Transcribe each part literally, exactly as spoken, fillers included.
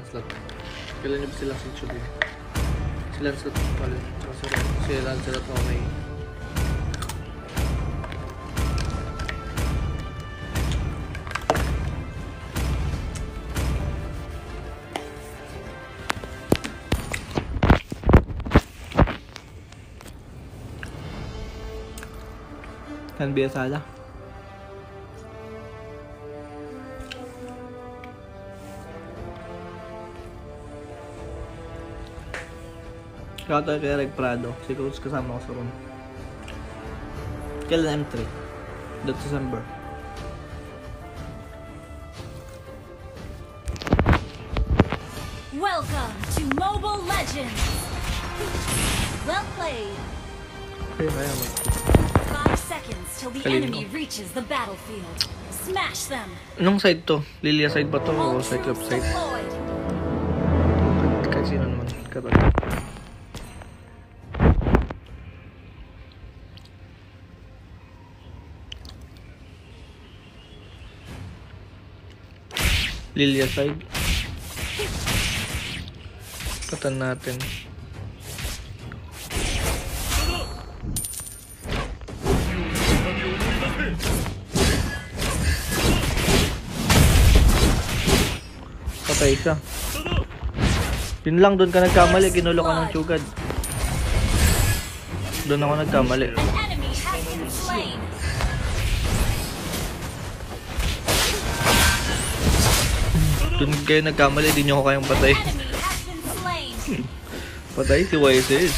Lancelot. Kailan niyo ba si Lancelot din? Si Lancelot pala. Si Lancelot okay. Kan biasa aja. Kata kay Reg Prado, si Coach kasama ko sa room. Kailan M three? That's December. Welcome to Mobile Legends. Well played. Okay, kaya mo. Five seconds till the Kalino. enemy reaches the battlefield. Smash them. Anong side to? Lilia side ba to o All Cyclops troops side? deployed. Kahit sino naman. Katol. Lilia side. Katan natin. Patay siya. Yun lang, doon ka nagkamali. Ginulo ka ng tsugad. Doon ako nagkamali. An enemy has been slain. Doon kayo nagkamali. Di nyo ako kayang patay. Enemy has been slain. Patay si Wysis.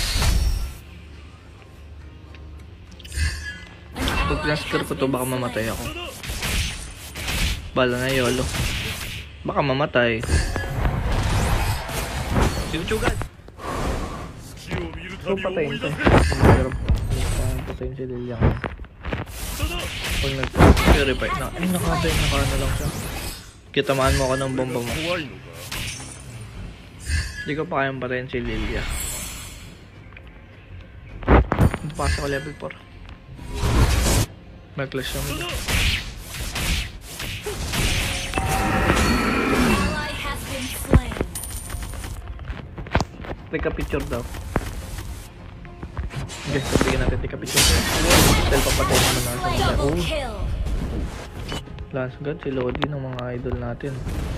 Pag pinasker ko to, baka mamatay ako. Bala na yolo. Baka mamatay. Sinuchugan! So patayin to. Pero patayin si Lilia. Pag nag-purify na, ay nakabay, naka-ano lang siya. Kitamaan mo ako ng bomba mo. Hindi ko pa kayang patayin si Lilia. Hindi pa kasi ako level four. May clash yung Ally has been slain. take a picture daw. Okay, sabihin natin take a picture. Dahil papatay naman natin sila. Double Oh, kill. last god si Lodi ng mga idol natin.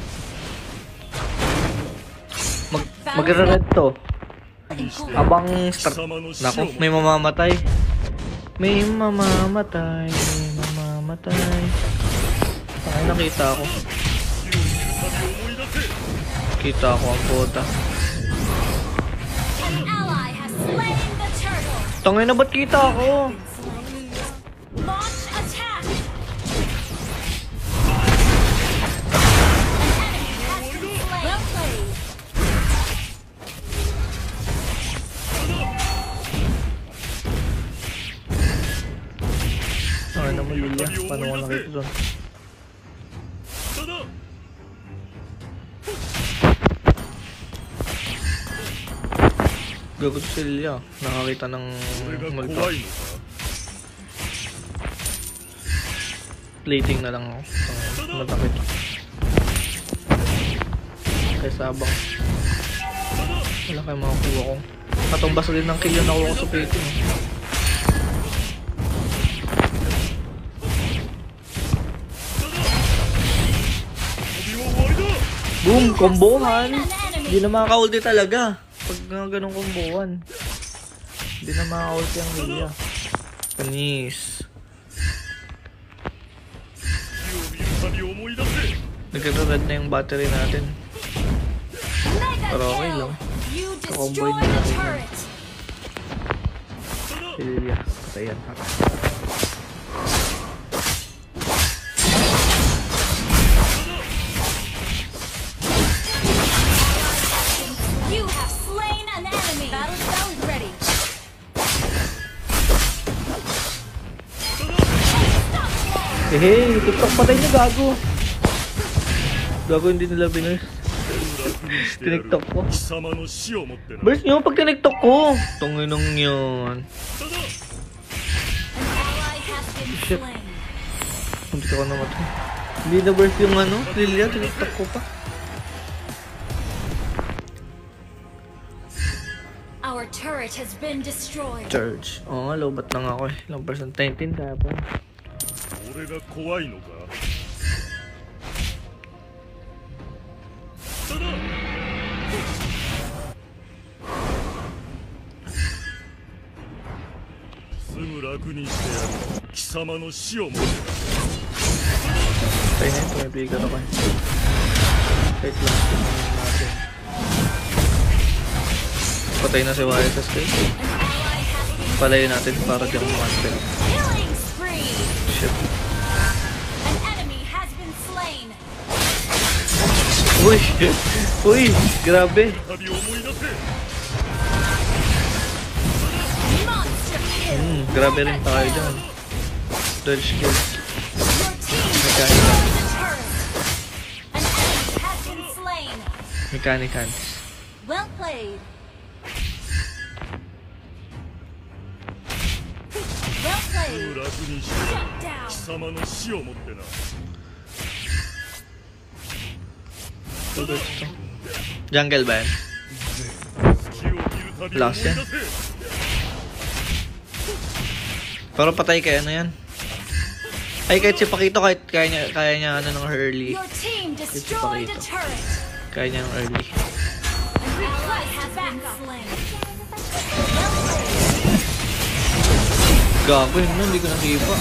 Mag Magra-red to. Abang start. Naku, may mamamatay. May mamamatay. May mamamatay. Ay, nakita ako. Kita ako ang puta. An ally has slain the turtle. Tangay na, ba't kita ako? Launch attack. An enemy has been slain. Well played. Tangay na mo, Lilia. Paano ko nakita doon? Gagot si Lilia. Nakakita ng multo. Plating na lang ako. Tangay, matakit. Kaysa abang. Wala kayo makakuha ko. Katumbas din ng kill yun nakuha ko sa plating. Boom! Kombohan! Hindi na makaka-ulti talaga. Pag nga ganong kombohan. Hindi na makaka-ulti ang Lilia. Panis. Nagka-red na yung battery natin. Pero okay lang. You Kakomboy destroy na the natin yan. turret. Si Lilia. Patayan. You have slain an enemy. Battle spell is ready. Eh hey, TikTok patay niya, gago. Gago, hindi nila binis. Tinektok ko. Burst nyo pag tinektok ko. Tunginong yun. An ally has been Shit. slain. Hindi ko namatay. Hindi na burst yung ano, Lilia, tinektok ko pa. turret has been destroyed. Charge. Oo nga, lobat lang ako eh. Ilang percent? nineteen kaya pa. 俺が怖いのか。ただ。すぐ楽にしてやる。貴様の死をも。 Tayo na yun, tumipigat ako eh. Wait lang, tingnan natin. Patay na si Y S S K. Palayin natin para di ako makantel. Killing spree. Shit. An enemy has been slain. Uy! Uy! Grabe! 旅を思い出せ。 Monster kill. Hmm, grabe rin tayo dyan. Dodge kill. Your team Mechanic. destroyed the turret. An enemy has been slain. Mechanic hands. Well played. Well す played. ぐ楽にして Shut down. 貴様の死をもってな。 Dodge to. Jungle ba yan? 隙を見る旅を思い Last 出 yan. せ。 Pero patay kaya ano yan? Ay, kahit si Pakito, kahit kaya niya, kaya niya ano ng early. Your team destroyed a turret. Kaya niya ng early. An ally has been slain. Well played. Gago yun, no? Hindi ko nakipa.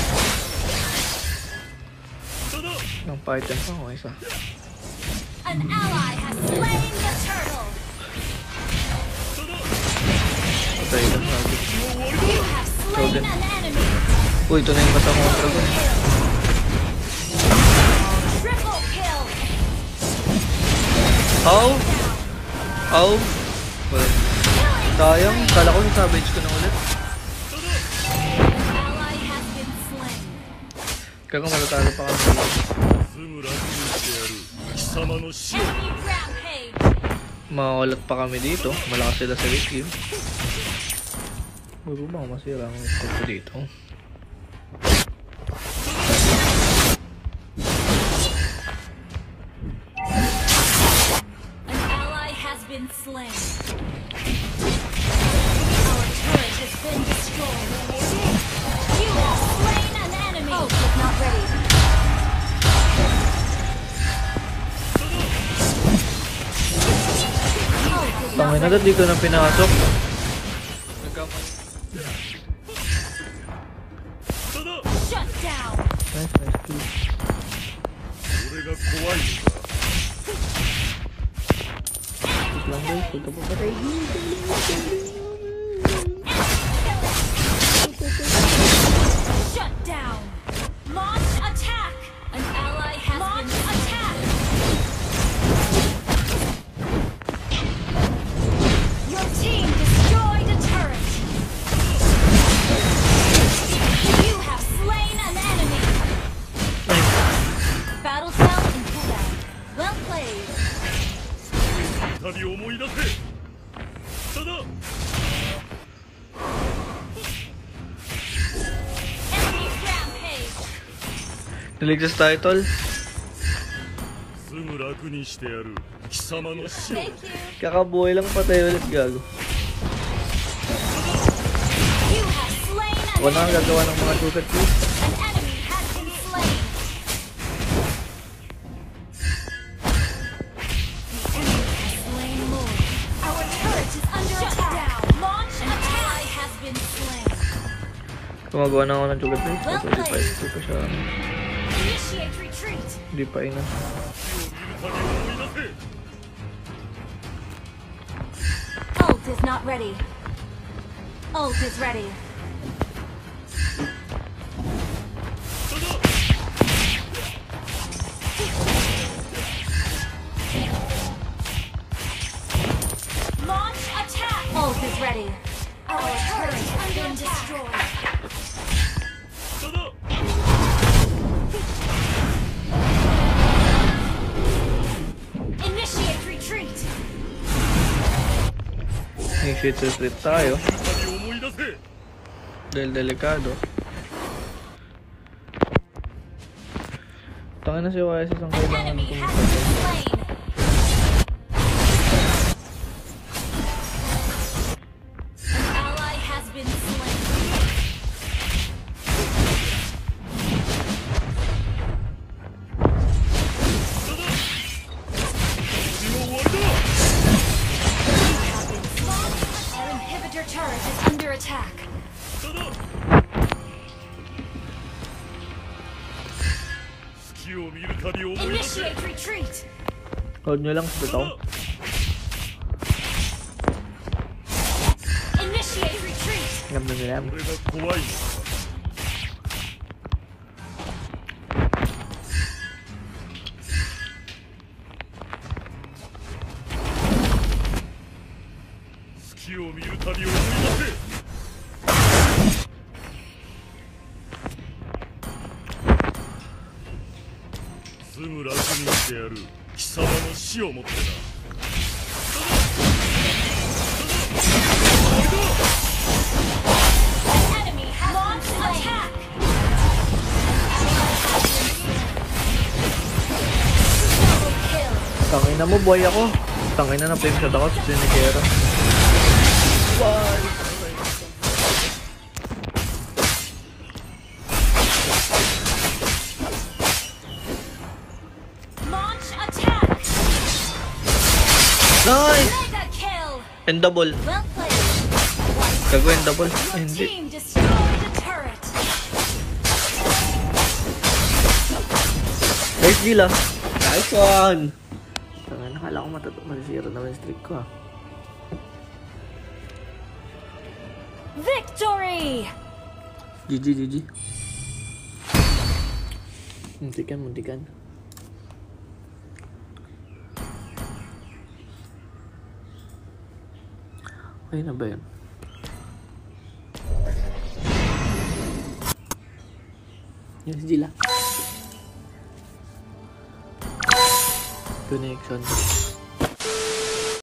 ただ。 Nang python pa ako isa. An ally has slain the turtle. ただ。 Patay ka sabi. You have slain an enemy. Uy, ito na yung kasama ko dragon. Triple kill. Ow! Ow! Well, sayang, kala ko yung savage ko na ulit. Ally has been slain. Kaya malatalo pa kami. すぐ楽にしてやる。貴様の死を。 Enemy rampage. Makawalat pa kami dito. Malakas sila sa late game. Bago baka masira ang score ko dito. An ally has been slain. Our turret has been destroyed. You have slain an enemy. Ult is not ready. Ult is not Tangin na ready. dito na pinasok. ただ。 Shut down. Nice, nice kill. 俺が怖いのか。 Wait lang guys, punta po patay. Shut down. Launch attack. An ally has Launch been attack. Your team destroyed a turret. You have slain an enemy. Battle cell in cooldown. Well played. 旅を思い出せ。ただ。 Enemy rampage. Niligtas tayo, tol. すぐ楽にしてやる。貴様の死を。 Thank you. Kakabuhay lang patay ulit, gago. You have slain an Wala nang enemy. gagawa ng mga sugat ko. An enemy has been slain. The enemy has slain Lord. Our turret is under attack. Launch an ally has been slain. Gumagawa na ako ng sugat ko. Well Kasi di pa, played. di pa siya, Initiate retreat. di pa ina. 旅を思い出せ。 Ult is not ready. Ult is ready. ただ。 Launch attack. Ult is ready. Our turret has been destroyed. ただ。 Initiate retreat. Initiate retreat tayo. 旅を思い出せ。 Dahil delikado. Tangin na si Y S S ang An kailangan enemy kong has been slain. 旅を思い出せ Initiate retreat. Hold nyo lang sa to. Initiate retreat. Alam na nila. これが怖いの月を見るたび思い出せすぐ楽にしてやる貴様の死をもってな Enemy has launched attack. Double kill. Tangin na mo, boy ako. Tangin na na flame shot ako sa Sinikera. Launch attack. Nice! Mega kill. And double. Well played. Gagawin double. Ay, Your hindi. team destroyed the turret. Nice deal ah. Nice one! Tangin, nakala ko matatu- masisira naman yung streak ko ah. Victory. G G, G G. Muntikan, muntikan. Okay na ba yun? Yes, Gila. Connection.